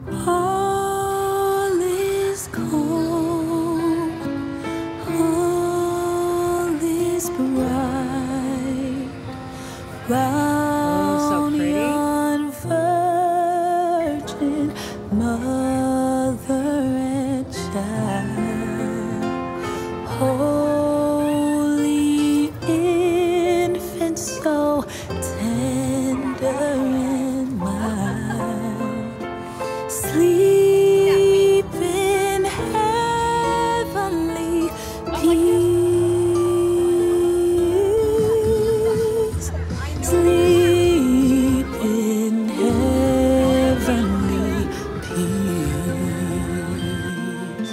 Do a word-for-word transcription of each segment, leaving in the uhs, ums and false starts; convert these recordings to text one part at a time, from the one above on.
All is calm, all is bright, round so yon virgin mother and child, holy infant, so tender and mild, sleep in heavenly peace, sleep in heavenly peace.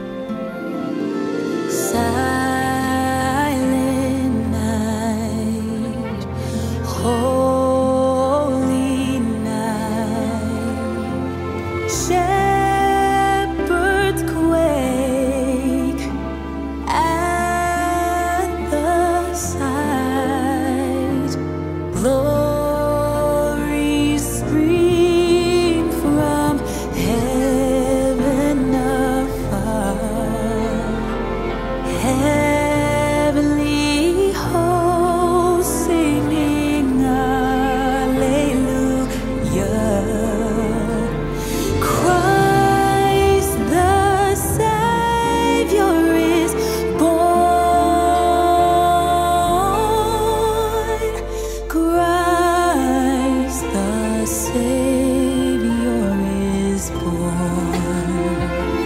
Silent night, holy night, shepherds quake at the sight, glories stream from heaven afar, heavenly hosts singing Alleluia. Christ the Savior is born. Christ the Savior is born.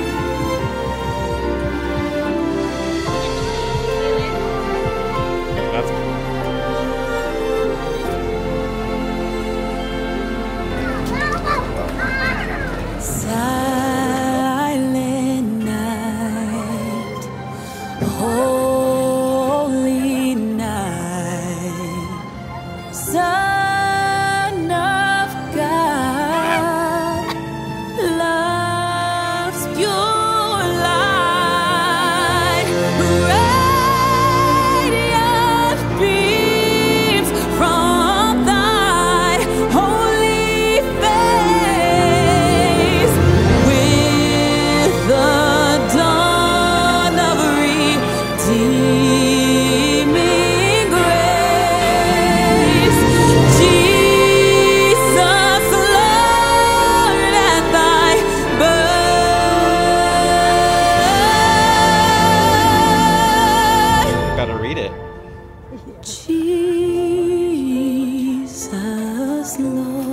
That's Silent night, holy night, Son of God, love's pure light, radiant beams from thy holy face, with the dawn of redeeming grace. Jesus, Lord, at thy birth. gotta read it. Jesus, Lord.